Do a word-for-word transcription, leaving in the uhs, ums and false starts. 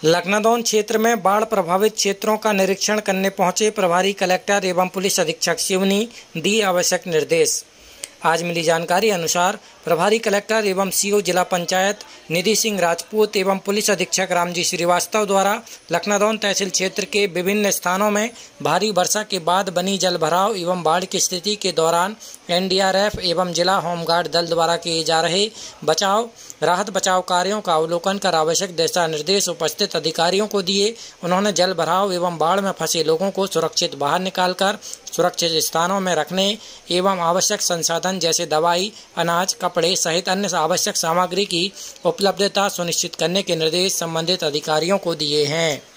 लखनादौन क्षेत्र में बाढ़ प्रभावित क्षेत्रों का निरीक्षण करने पहुंचे प्रभारी कलेक्टर एवं पुलिस अधीक्षक सिवनी, दी आवश्यक निर्देश। आज मिली जानकारी अनुसार प्रभारी कलेक्टर एवं सीओ जिला पंचायत निधि सिंह राजपूत एवं पुलिस अधीक्षक रामजी श्रीवास्तव द्वारा लखनादौन तहसील क्षेत्र के विभिन्न स्थानों में भारी वर्षा के बाद बनी जल भराव एवं बाढ़ की स्थिति के दौरान एन डी आर एफ एवं जिला होमगार्ड दल द्वारा किए जा रहे बचाव राहत बचाव कार्यों का अवलोकन कर आवश्यक दिशा निर्देश उपस्थित अधिकारियों को दिए। उन्होंने जल भराव एवं बाढ़ में फंसे लोगों को सुरक्षित बाहर निकालकर सुरक्षित स्थानों में रखने एवं आवश्यक संसाधन जैसे दवाई, अनाज, कपड़े सहित अन्य आवश्यक सामग्री की उपलब्धता सुनिश्चित करने के निर्देश संबंधित अधिकारियों को दिए हैं।